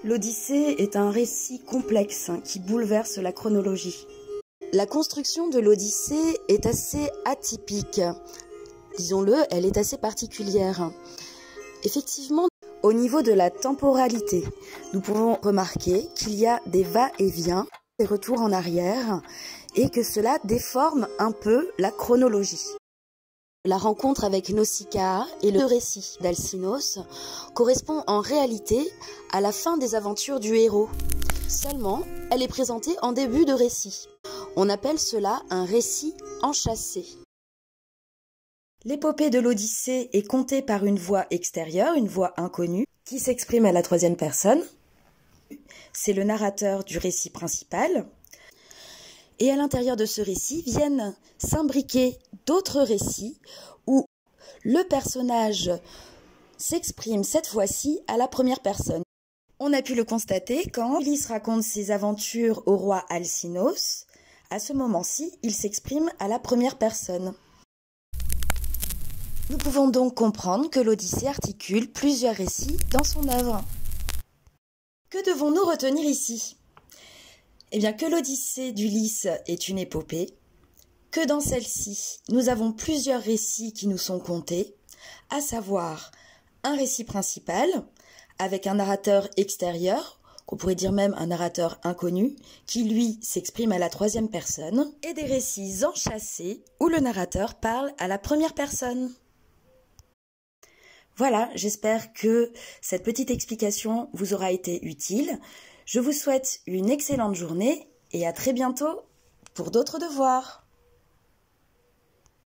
L'Odyssée est un récit complexe qui bouleverse la chronologie. La construction de l'Odyssée est assez atypique. Disons-le, elle est assez particulière. Effectivement, au niveau de la temporalité, nous pouvons remarquer qu'il y a des va-et-vient, des retours en arrière, et que cela déforme un peu la chronologie. La rencontre avec Nausicaa et le récit d'Alcinous correspond en réalité à la fin des aventures du héros. Seulement, elle est présentée en début de récit. On appelle cela un récit enchâssé. L'épopée de l'Odyssée est contée par une voix extérieure, une voix inconnue, qui s'exprime à la troisième personne. C'est le narrateur du récit principal. Et à l'intérieur de ce récit viennent s'imbriquer d'autres récits où le personnage s'exprime cette fois-ci à la première personne. On a pu le constater quand Ulysse raconte ses aventures au roi Alcinous. À ce moment-ci, il s'exprime à la première personne. Nous pouvons donc comprendre que l'Odyssée articule plusieurs récits dans son œuvre. Que devons-nous retenir ici ? Eh bien, que l'Odyssée d'Ulysse est une épopée, que dans celle-ci, nous avons plusieurs récits qui nous sont contés, à savoir un récit principal, avec un narrateur extérieur, qu'on pourrait dire même un narrateur inconnu, qui lui s'exprime à la troisième personne, et des récits enchâssés, où le narrateur parle à la première personne. Voilà, j'espère que cette petite explication vous aura été utile. Je vous souhaite une excellente journée et à très bientôt pour d'autres devoirs.